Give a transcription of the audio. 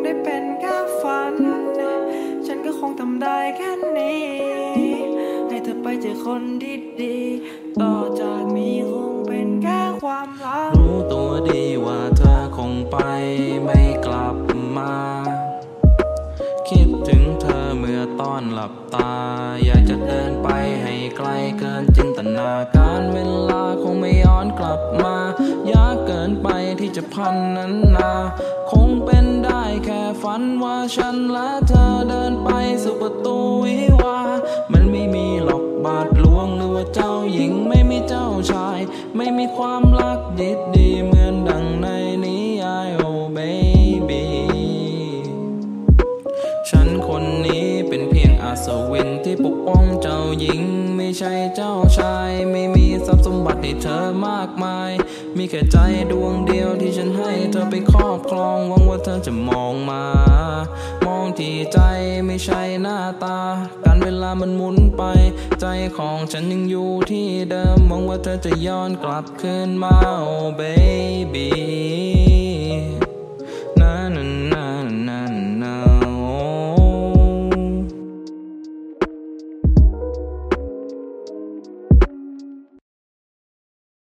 ได้เป็นแค่ฝันฉันก็คงทำได้แค่นี้ให้เธอไปเจอคนดีๆต่อจากนี้คงเป็นแค่ความลับรู้ตัวดีว่าเธอคงไปไม่กลับมาคิดถึงเธอเมื่อตอนหลับตาอยากจะเดินไปให้ไกลเกินจินตนาการเวลาคงไม่ย้อนกลับมายากเกินไปที่จะพันนั้นนาคงเป็นได้แค่ฝันว่าฉันและเธอเดินไปสู่ประตูวิวามันไม่มีหรอกบาทหลวงหรือว่าเจ้าหญิงไม่มีเจ้าชายไม่มีความรักดีๆเหมือนดังในนิยาย Oh baby ฉันคนนี้เป็นเพียงอัศวินที่ปกป้องเจ้าหญิงไม่ใช่เจ้าชายไม่มีทรัพย์สมบัติให้เธอมากมายมีแค่ใจดวงเดียวที่ฉันให้เธอไปครอบครองหวังว่าเธอจะมองมามองที่ใจไม่ใช่หน้าตาการเวลามันหมุนไปใจของฉันยังอยู่ที่เดิมหวังว่าเธอจะย้อนกลับคืนมา Oh baby